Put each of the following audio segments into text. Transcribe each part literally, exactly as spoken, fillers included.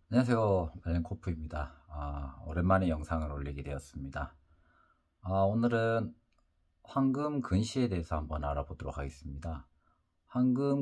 안녕하세요. 말렌코프입니다. 아, 오랜만에 영상을 올리게 되었습니다. 아, 오늘은 황금 근시에 대해서 한번 알아보도록 하겠습니다. 황금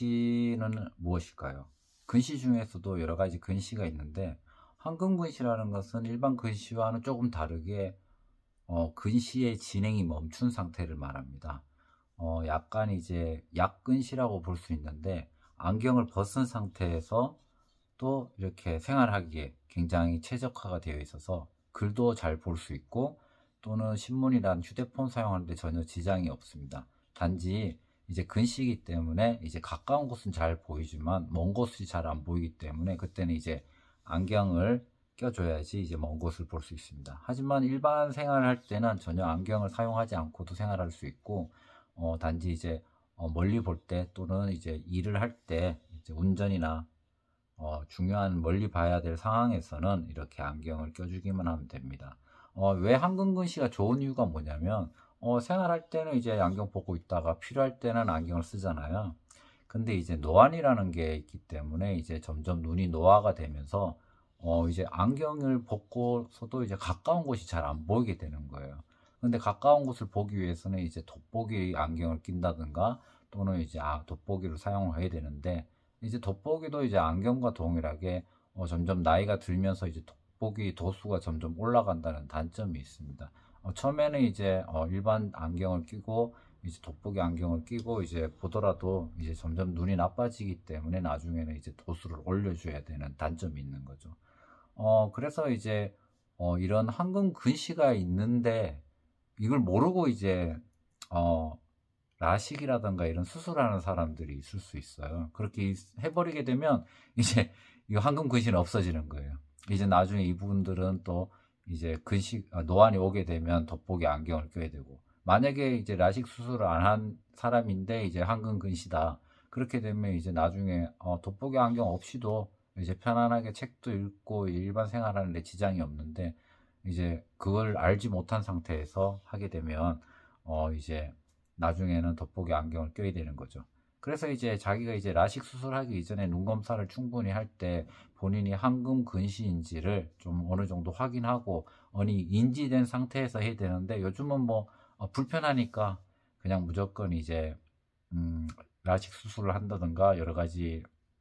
근시는 무엇일까요? 근시 중에서도 여러 가지 근시가 있는데, 황금 근시라는 것은 일반 근시와는 조금 다르게 어, 근시의 진행이 멈춘 상태를 말합니다. 어, 약간 이제 약근시라고 볼 수 있는데, 안경을 벗은 상태에서 또 이렇게 생활하기에 굉장히 최적화가 되어 있어서 글도 잘 볼 수 있고, 또는 신문이란 휴대폰 사용하는데 전혀 지장이 없습니다. 단지 이제 근시이기 때문에 이제 가까운 곳은 잘 보이지만 먼 곳이 잘 안 보이기 때문에 그때는 이제 안경을 껴줘야지 이제 먼 곳을 볼 수 있습니다. 하지만 일반 생활할 때는 전혀 안경을 사용하지 않고도 생활할 수 있고, 어, 단지 이제 어, 멀리 볼 때 또는 이제 일을 할 때 이제 운전이나 어, 중요한 멀리 봐야 될 상황에서는 이렇게 안경을 껴주기만 하면 됩니다. 어, 왜 한근근시가 좋은 이유가 뭐냐면, 어, 생활할 때는 이제 안경 벗고 있다가 필요할 때는 안경을 쓰잖아요. 근데 이제 노안이라는 게 있기 때문에 이제 점점 눈이 노화가 되면서 어, 이제 안경을 벗고서도 이제 가까운 곳이 잘 안 보이게 되는 거예요. 근데 가까운 곳을 보기 위해서는 이제 돋보기 안경을 낀다든가 또는 이제 아, 돋보기를 사용을 해야 되는데, 이제 돋보기도 이제 안경과 동일하게 어, 점점 나이가 들면서 이제 돋보기 도수가 점점 올라간다는 단점이 있습니다. 어, 처음에는 이제 어, 일반 안경을 끼고 이제 돋보기 안경을 끼고 이제 보더라도 이제 점점 눈이 나빠지기 때문에 나중에는 이제 도수를 올려줘야 되는 단점이 있는 거죠. 어, 그래서 이제 어, 이런 황금 근시가 있는데 이걸 모르고 이제 어, 라식이라든가 이런 수술하는 사람들이 있을 수 있어요. 그렇게 해버리게 되면 이제 이 황금 근시는 없어지는 거예요. 이제 나중에 이분들은 또 이제 근시 아, 노안이 오게 되면 돋보기 안경을 껴야 되고, 만약에 이제 라식 수술을 안 한 사람인데 이제 황금 근시다, 그렇게 되면 이제 나중에 어, 돋보기 안경 없이도 이제 편안하게 책도 읽고 일반 생활하는데 지장이 없는데, 이제 그걸 알지 못한 상태에서 하게 되면 어 이제 나중에는 돋보기 안경을 껴야 되는 거죠. 그래서 이제 자기가 이제 라식 수술하기 이전에 눈 검사를 충분히 할 때 본인이 황금 근시인지를 좀 어느 정도 확인하고 어느 인지된 상태에서 해야 되는데, 요즘은 뭐 어, 불편하니까 그냥 무조건 이제 음, 라식 수술을 한다든가 여러 가지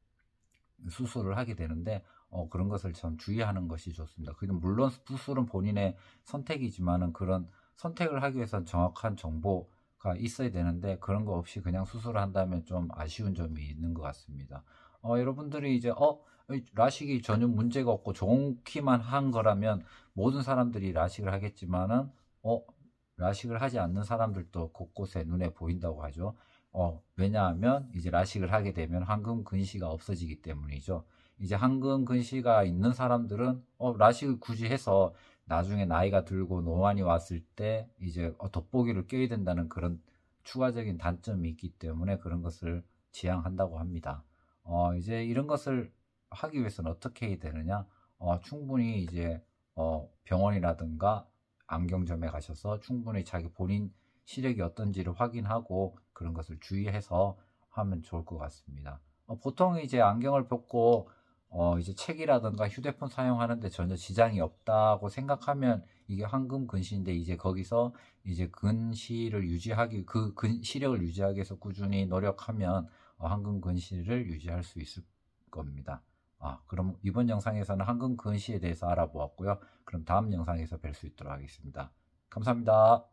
수술을 하게 되는데, 어, 그런 것을 참 주의하는 것이 좋습니다. 그리고 물론 수술은 본인의 선택이지만은 그런 선택을 하기 위해서는 정확한 정보가 있어야 되는데, 그런 거 없이 그냥 수술을 한다면 좀 아쉬운 점이 있는 것 같습니다. 어, 여러분들이 이제 어 라식이 전혀 문제가 없고 좋기만 한 거라면 모든 사람들이 라식을 하겠지만은, 어 라식을 하지 않는 사람들도 곳곳에 눈에 보인다고 하죠. 어, 왜냐하면 이제 라식을 하게 되면 황금 근시가 없어지기 때문이죠. 이제 황금 근시가 있는 사람들은 어, 라식을 굳이 해서 나중에 나이가 들고 노안이 왔을 때 이제 어, 돋보기를 껴야 된다는 그런 추가적인 단점이 있기 때문에 그런 것을 지향한다고 합니다. 어, 이제 이런 것을 하기 위해서는 어떻게 해야 되느냐? 어, 충분히 이제 어, 병원이라든가 안경점에 가셔서 충분히 자기 본인 시력이 어떤지를 확인하고 그런 것을 주의해서 하면 좋을 것 같습니다. 어, 보통 이제 안경을 벗고 어, 이제 책이라든가 휴대폰 사용하는데 전혀 지장이 없다고 생각하면 이게 황금 근시인데, 이제 거기서 이제 근시를 유지하기, 그 근, 시력을 유지하기 위해서 꾸준히 노력하면 어, 황금 근시를 유지할 수 있을 겁니다. 아, 그럼 이번 영상에서는 황금 근시에 대해서 알아보았고요. 그럼 다음 영상에서 뵐 수 있도록 하겠습니다. 감사합니다.